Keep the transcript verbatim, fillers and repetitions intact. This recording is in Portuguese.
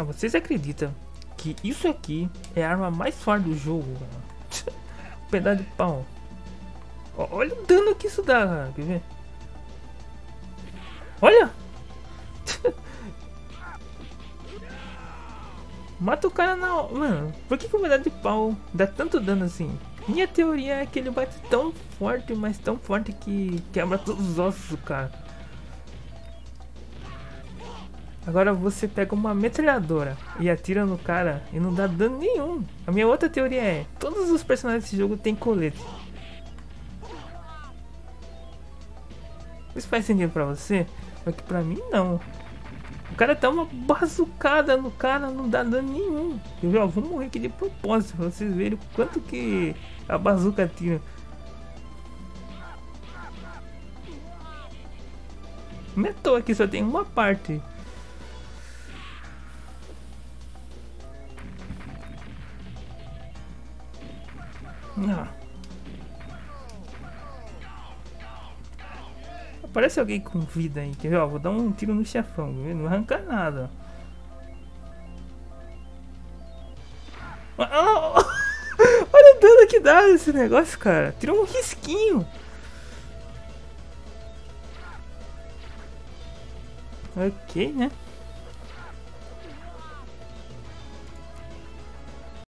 Ah, vocês acreditam que isso aqui é a arma mais forte do jogo? Um pedaço de pau. Ó, olha o dano que isso dá, cara. Quer ver? Olha! Mata o cara na hora. Mano, por que, que o pedaço de pau dá tanto dano assim? Minha teoria é que ele bate tão forte, mas tão forte que quebra todos os ossos do cara. Agora você pega uma metralhadora e atira no cara e não dá dano nenhum. A minha outra teoria é: todos os personagens desse jogo tem colete. Isso faz sentido pra você? Porque pra mim não. O cara dá uma bazucada no cara, não dá dano nenhum. Eu já vou morrer aqui de propósito pra vocês verem o quanto que a bazuca tira. Metal aqui só tem uma parte. Ah. Aparece alguém com vida aí, quer ver? Ó, vou dar um tiro no chefão, viu? Não arranca nada. Ah, olha o dano que dá esse negócio, cara. Tirou um risquinho. Ok, né?